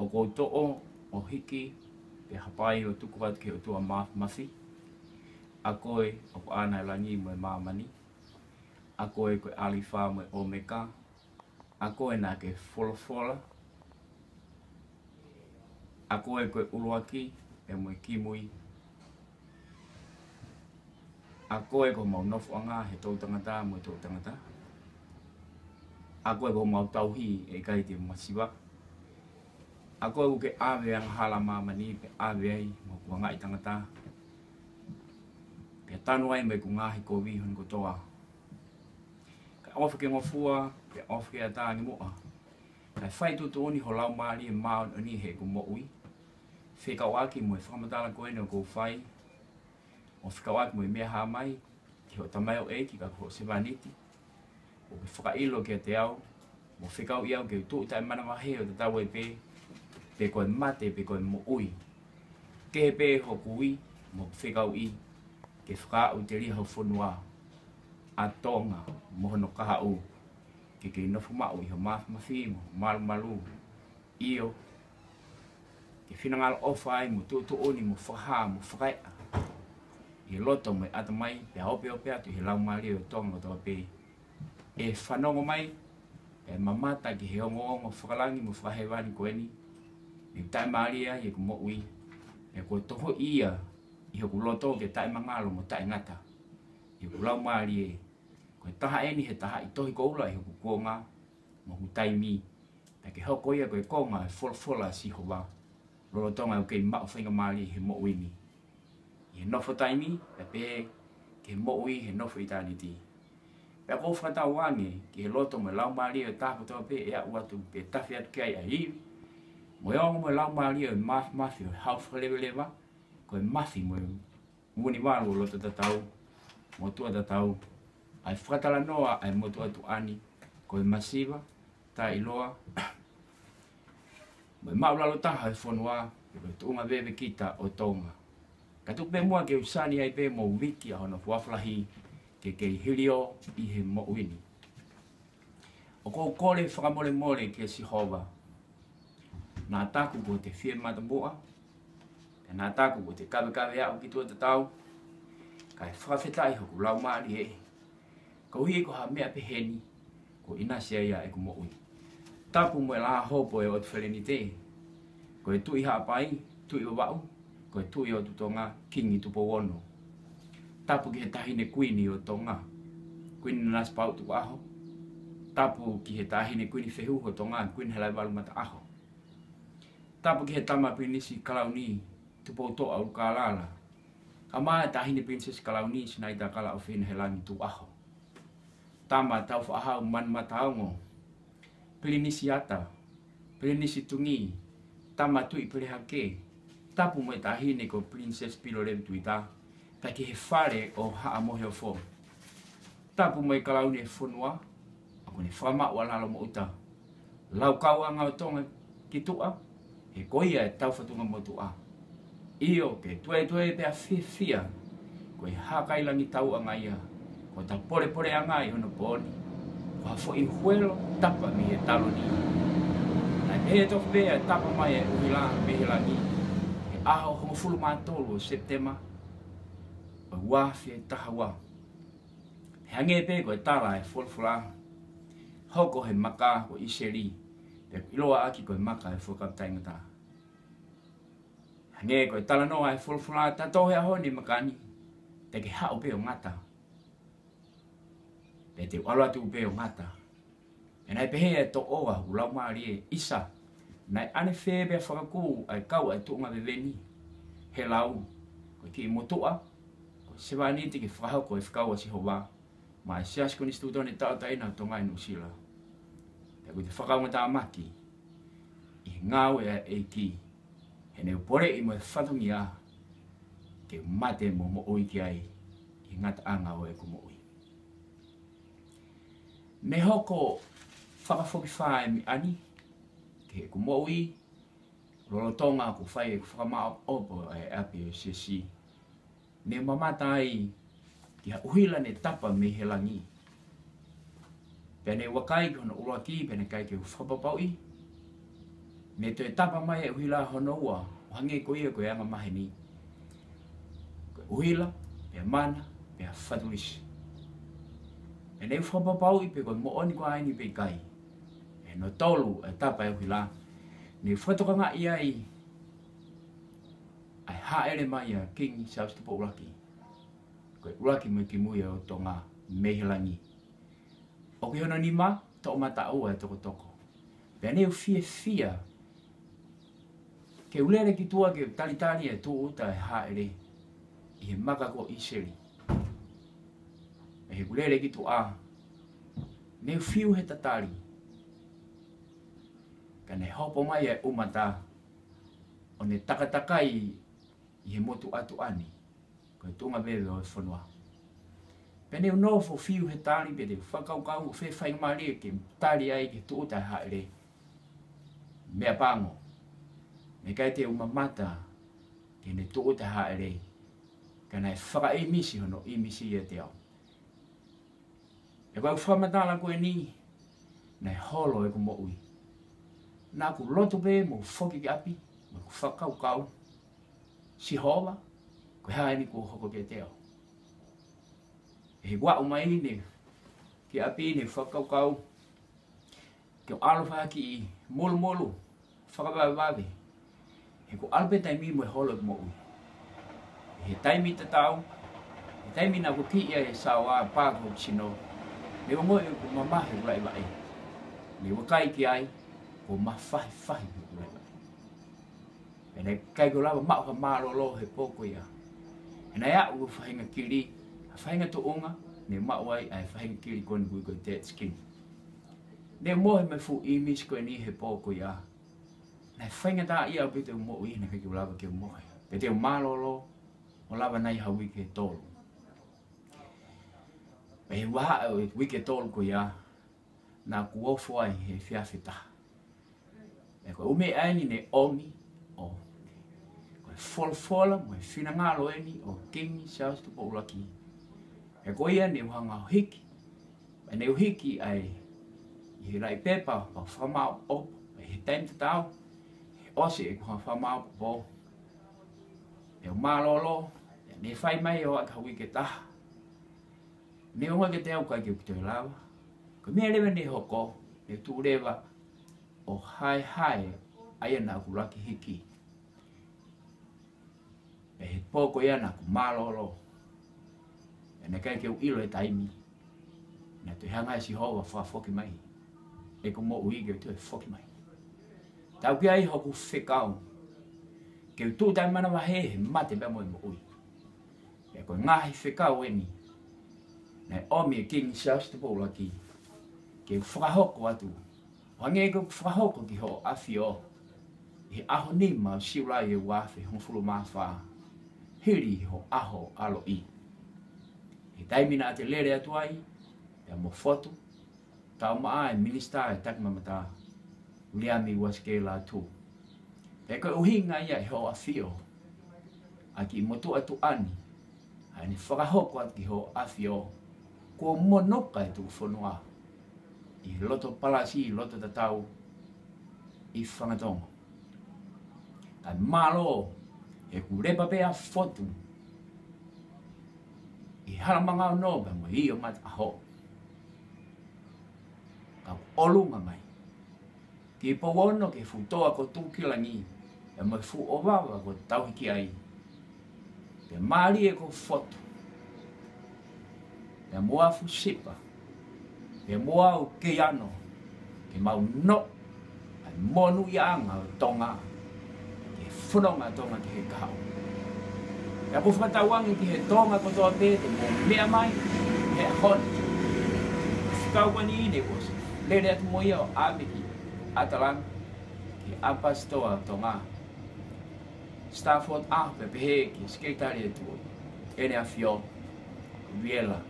to'o o hiki pe hapai o tuku atu ke o tua mafi. A koe o ko ana langi mo mamani. A koe koe alifa mo omeka. A koe na ke fola. A koe koe uluaki e mo kimui. A koe ko mau nofu anga he tau tangata mo tau tangata. A koe ko mau tauhi e kai te masiwa. A koe ke awe ang hala mamani pe awe ai mo kua ngai tangata. Pe tanu ai me ku ngahi ko vihon ko toa. Ka ofa ke ngofua, pe ofa ke ata ni moa. Ka whai tutu oni ho lau maari e maon oni he ku mo ui. Whika waki mo e whakamatala koe no ko whai. O whika waki mo e mea haa mai. Ki ho tamai o eiki ka ko sevaniti. O ke whakailo ke te au. Mo whika o iau ke tu tai mana wahe o te tau e pe. Pe koe mate, pe koe mo ui. Ke he pe ho kui, mo whika o i. Ke whaka o te ria ho whonua. A Tonga, mo hono kaha u. Ke nofu mau i ho mafi mo, malu. Io. Ke whinangalo ofa ai mo tu oni mo whaha mo whakaia. I loto mo ata mai, pe ope atu he lau maari o Tonga o toa pe. E whanongo mai, e mamata ki he ongo whakalangi mo whakahewani koeni. E tai maria i ku mo ui. E ko toho ia, i ho ku loto ke tai mangalo mo tai ngata. I ku lau maari e. Ko taha eni he taha i tohi ko ula i ho ku konga, mo ku tai mi. Ta ke hoko ia ko e konga e fola si ho wa. Lolo tonga o kei mao whainga maari he mo ui ni. I he nofo tai mi, pe pe ke mo ui he nofo i tani ti. Pe ko whata wange, ki he loto mo lau maari o tapo toa pe e a uatu pe tafi atu kia i a hiwi. Mo yongo mo lau maari o mafi o hau whakalewa, ko e mafi mo uni walu o loto tatau, mo tua tatau. Ai whakatala noa ai mo tua tu ani, ko e masiva, ta iloa. Mo e maulalo taha e whonua, ko e tuunga wewe kita o Tonga. Ka tupe mua ke usani ai pe mo wiki a hono fuaflahi, ke kei hilio i he mo uini. O kou kore whakamole ke si hova. Nā taku ko te whie matamboa, e nā taku ko te kawe au ki tua tatau, ka e whakawhetai hoku lau maari e. Ko hui ko ha mea peheni, ko inasia ia e ku mo ui. Tapu mo e la hopo e o te wheleni te, ko e tui hapai, tui o wau, ko e tui o tu Tonga, kingi tupo wono. Tapu ki he tahine kuini o Tonga, kuini nas pau tuku aho. Tapu ki he tahine kuini whehu o Tonga, kuini helai walu mata aho. Tapu ki he tama pinisi kalauni, tupo toa o kalala. Ka maa tahine princess kalauni, sinai ta kala o whina he langi tu aho. Tama tau whaahau man mataongo. Pilinisi ata, pilinisi tungi, tama tui pilihake. Tapu mo e tahine ko princess pilo rev tuita, ta ki he whare o haa mohe o fo. Tapu mo e kalauni e whonua, ako ne whama ua lalo mo uta. Lau kau anga o Tonga ki tua, he koia e tau whatunga mo tua. Io ke tue pea whia, ko e hakailangi tau anga ia, ko ta pore anga i hono poni. Ko hafo i huelo tapa mi he talo ni. Na he tofu pea tapa mai e uhila mehilangi, he aho hongo fulu mātolo o Septema, o wafi e taha wa. He ange pe ko e tala e fulfula, hoko he maka ko iseri, pe iloa aki ko e maka e whakaptaingata. Hange ko e tala noa e fulfula tatohe aho ni makani, te ke hao pe o ngata. Pe te walo atu pe o ngata. E nai pehe e to oa hu lau maari e isa. Nai ane whee bea whakaku ai kau ai tuunga veveni. He lau, ko ki i motua, ko sewani te ki whakahau ko e whakau a si hoa. Ma e sias ko ni stutone tau taina tonga i Nusila. Pe ko te whakau ngata amaki, i ngau e ki. He neu pore i mo e whatungi a, ke mate mo oi ki ai, i ngata anga o e ku mo oi. Me hoko whakawhoki whae mi ani, ke ku mo oi, lolo tonga ku whae ku whakamao opo e api o sesi. Me mamata ai, ki ha uhila ne tapa me he langi. Pene wakai ki hono uroaki, pene kai ke whapapau i, Me te tapa mai e uhila hono ua, hange ko ia ko anga mahi ni. Ko uhila, pe mana, pe whatuisi. E nei whapapau i pe ko mo oni ko aini pe kai. E no tolu e tapa e uhila. Ni whatokanga ia i ai haere mai a King South Tupo Uraki. Koe Uraki mo ki mui o Tonga mehilangi. O ki hono ni ma, to mata ua e toko toko. Pea neu fia. Ke ulere ki tua ke talitali e tu uta e haere. I he maka ko iseri. E he ulere ki tu a. Neu fiu he tatari. Ka ne hopo mai e umata. O ne takatakai i he motu atu ani. Koe tunga bebe o e whanua. Pene no fo fiu he tali pe te whakaukau fe whai mari ke tali ai ke tu uta e haere. Mea pango. Me kai te umamata ke ne tu uta e haere. Ka nei whaka imisi hono imisi e te au. E koe whamatala koe ni. Nei holo e ko mo ui. Nā ku loto pe mo whoki ki api. Mo ku whakaukau. Si hoa. Koe hae ni ku hoko ke te au. E he wā umai ne. Ki api ne whakaukau. Ke o alofa ki i molu. Whakawawe. He ko alpe taimi mo e holo ki mo ui. He taimi te tau. He taimi na ku ki ia e sawa pāko sino. Ne o moe ku mamahe ulai wae. Ne wakai ki ai. Ko mawhahi ulai wae. E nei kai ko lawa mao ka marolo he poko ia. E nei a ua whahinga kiri. A whahinga to unga. Ne mao ai ai whahinga kiri koni kui ko dead skin. Ne moe me fu imis ko ni he poko ia. Nei whainga tā ia o pete o mo i. Ne kai ko lawa ke o moe. Pete o marolo. O lawa nei hawi ke tolu. E waha o wike tolu ko ia. Nā kuofu ai he whiawhita. E koe ume aini ne omi o koe fola mo e whina ngalo eni o King South Tupo Uraki. E koe ia ne uhanga o hiki. E ne uhiki ai i he rai pepa o whamao o e he taim te tau. E ose e kuha whamao po. E o malolo. E ne whai mai o aka wike taha. Ne onga ke te au kai ke pito lawa. Ko mea lewe ne hoko. Ne tu rewa. O hai aia nā ku raki hiki. E he pōko ia nā ku malolo. E ne kai ke u ilo e taimi. Nā tu hanga e si hoa whafoki mai. E ko mo uige tu e foki mai. Tau ki ai hoku whekau. Ke u tū tai mana wahe he mate bea mo i mo ui. E ko ngahi whekau eni. Nei omi e King South Tupo Uraki. Ke u whakahoko atu. Wange ko whakahoko ki ho awhio. He aho ni ma siurai e wafe honfulu mawha. Hiri ho aho alo i. He taimina te lere atu ai. E mo foto. Tau maa e minister e takmamata. Uliami waske la tu. E koe uhinga ia e ho awhio. A ki motu atu ani. Hai ni whakahoko atu ki ho awhio. Ko monoka e tu whanua. I loto palasi, i loto tatau. I whangatonga. Ai malo. E ku repa pea fotu. I haramanga o no. Pe mo i o mat aho. Ka olunga mai. Ki powono ke futoa ko tūkilangi. E mo fu owawa ko tauhiki ai. Pe maari e ko fotu. Pe moa fu sipa. Pe moa o ke ano. Ke mau no. Ai monu i anga o Tonga. Ke whanonga Tonga ki he kau. Pe apu whatawangi ki he Tonga ko toa pe. Te mo mea mai. He hon. Whikau wani i ne was. Lere atu mo ia o Amiki. Atalang. Ki apastoa o Tonga. Stafford a pepe ki sketari e tu. Ene a fio. Viela.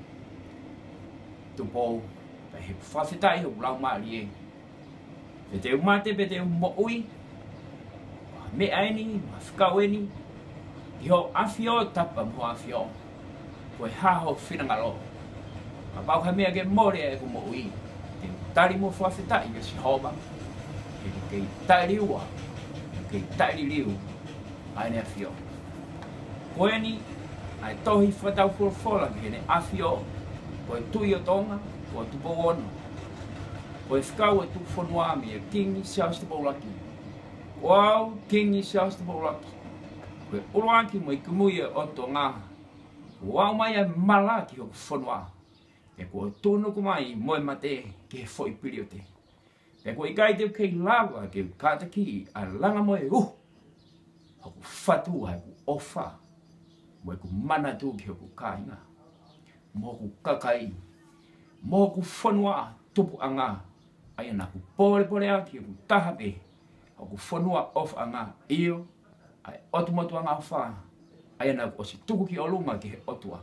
Tupo. Pe he whawhetai ho lau maari e. Pe te umate pe te mo ui. Me aini, ma whikau eni. I ho awhio tapa mo awhio. Koe haho whinangalo. Ma pau ka mea ke more e ko mo ui. Te tari mo whawhetai ke si hoba. ke tai liua ke tai liu ai ne afio koe ni ai tohi whatau fola ke ne afio koe tui o Tonga koe tupo ono koe whakau e tu whanua mi e kingi siaus te paulaki wow kingi siaus te paulaki koe uruaki mo i kumui e oto ngā wow mai e malaki o whanua e koe tūnu kumai moe mate ke foi piri o te e koe i gai teo kei lawa ke kātaki a langa moe hoku whatu ai ku ofa mo e ku mana tū ki hoku kāinga mo ku kakai mo ku whanua tupu anga ai ana ku pore aki ku tahape hoku whanua of anga iyo ai otumotu anga wha ai ana ku osi tuku ki oluma ki he otua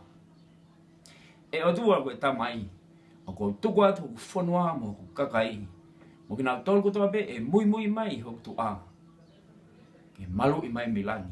e otua koe tamai o ko tuku atu hoku whanua mo ku kakai mo ki nau tolu kutoa be e mui mai hoku tu a ke malu i mai milani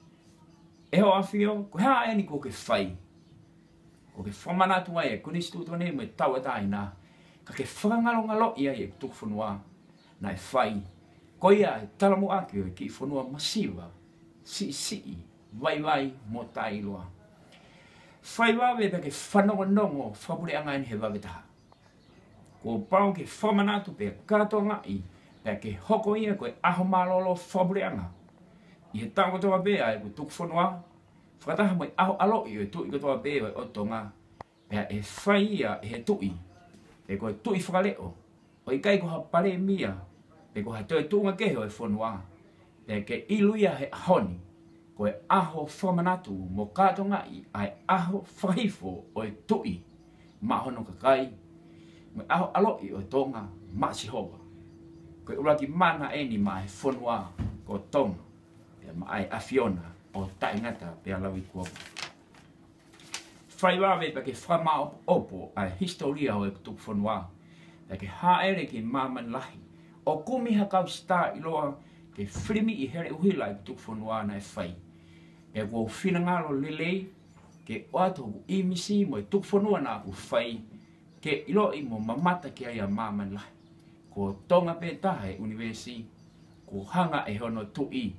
e ho afio ko ha eni ko ke whai ko ke whamana tu ai e kunistu tu ne me tau atai na ka ke whangalo ia e tuku whanua na e whai ko ia e talamu aki o ki whanua masiva si vai mo tai loa whai wawe pe ke whanongo whapure anga ni he wawe taha ko pau ke whamana tu pe kato ngai pe ke hoko ia koe aho malolo whapure anga i he tango toa bea e ku tuku whanua whakataha mai aho alo i o tui katoa bea o Tonga pe e whai ia e he tui e koe tui whakaleo o i kai ko ha pare mia pe ko ha toi tunga keho e whanua pe ke iluia he ahoni koe aho whamanatu mo kato ngai ai aho whahifo o e tui mahono kakai me aho alo i o Tonga ma si hoa koe uraki mana eni ma e whanua ko Tonga pe ma ai afiona o taingata pe alawi kua whai wawe pe ke whama opo ai historia o e kutuk whanua pe ke haere ki maman lahi o kumi hakau sta iloa ke whirimi i here uhila i kutuk whanua na e whai e kua whinangalo lelei ke oato i misi mo e tuk whanua na ku whai ke ilo i mo mamata ki ai a maman lahi ko Tonga pe tahe universi ko hanga e hono tui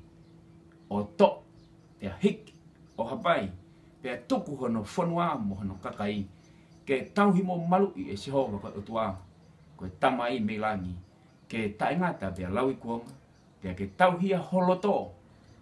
o to te hik o hapai pe tuku hono whanua mo hono kakai ke tauhi mo malu i e sihova ko otua ko tamai melangi ke taingata pe lawi kuonga pe ke tauhia holoto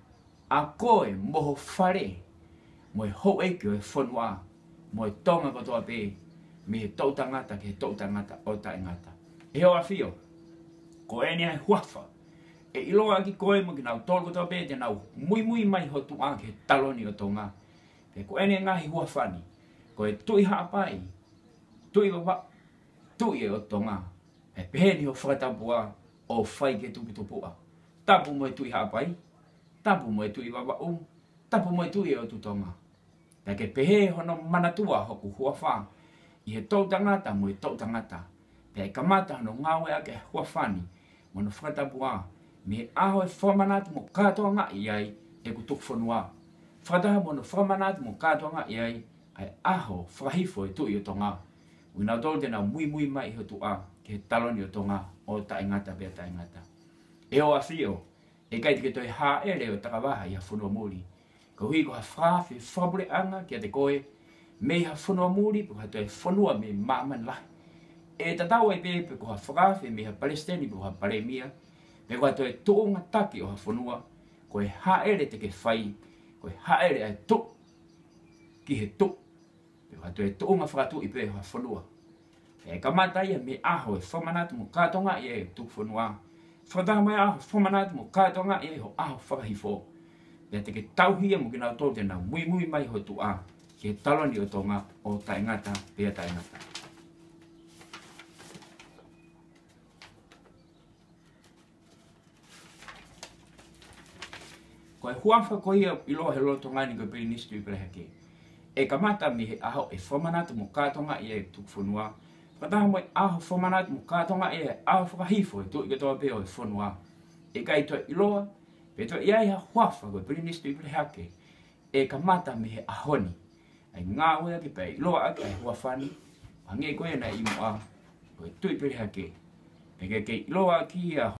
a koe moho whare mo e ho e ke whanua mo e Tonga katoa pe me he tau tangata ke he tau tangata o taingata e ho afio ko eni ai huafa e iloa ki koe mo ki nau tolu katoa pe te nau mui mai hotu a ke taloni o Tonga pe ko eni ngahi huafani ko e tui haapai tui wapa tui e o Tonga e peheni ho whakatapua o whai ke tuki tupua tapu mo e tui haapai tapu mo e tui wapa tapu mo e tui e o tu Tonga pe ke pehe hono manatua hoku huafa i he tau tangata mo e tau tangata pe kamata hono ngawe ake huafani mo no whakatapua me aho e whamanatu mo katoa nga iai e kutuk whanua whataha mo no whamanatu mo katoa nga iai ai aho whahifo e tui o Tonga wina tolu tena mui mai ho tua ke taloni o Tonga o taingata pe taingata e o afio e kai te toi ha ere o takawaha i ha whanua muri ko hui ko ha whawhi whabure anga ki a te koe me ha whanua muri po ha toi whanua me maman lahi e tatau ai pepe ko ha whawhi me ha Palestini po ha Paremia pe ko ha toi toonga taki o ha whanua ko e ha ere te ke whai ko e ha ere ai tu ki he tu pe ko ha toi toonga whakatu i pe ha whanua e kamata ia me aho e whamanatu mo katonga i e tu whanua whataha mai aho whamanatu mo katonga i e ho aho whakahifo ia te ke tauhia mo ki nau tolu tena mui mai ho tu a ke taloni o Tonga o taingata pea taingata. Ko e huafa ko ia iloa he loto ngani ko pili nistu i pelehake. E kamata mi he aho e whamanatu mo katonga i e tu whanua. Whataha mo e aho whamanatu mo katonga i e aho whakahifo e tu i katoa peo e whanua. E kai toa iloa pe toa iai ha huafa ko pili nistu i pelehake. E kamata mi he ahoni. Ai ngā wea ki pe iloa ake ai huafani. Hange koe na imu a ko e tu i pelehake. E ke iloa ki a